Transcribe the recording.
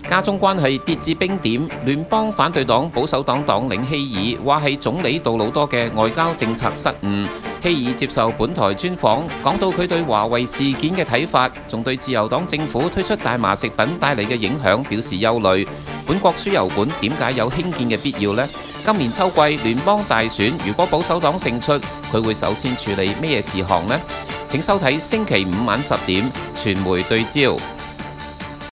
加中關係跌至冰點，聯邦反對黨保守黨黨領希爾話係總理杜魯多嘅外交政策失誤。希爾接受本台專訪，講到佢對華為事件嘅睇法，仲對自由黨政府推出大麻食品帶嚟嘅影響表示憂慮。本國輸油管點解有興建嘅必要呢？今年秋季聯邦大選，如果保守黨勝出，佢會首先處理咩事項呢？請收睇星期五晚10點，傳媒對焦。